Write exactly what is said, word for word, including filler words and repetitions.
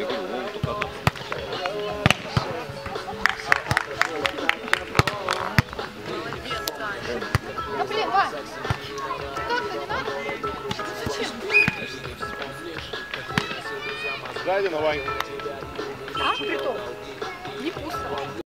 фигу, ну, только одна. Да блин, Вань! Так-то не надо? Зачем? Сзади на Вань. А, притом. Не пусто.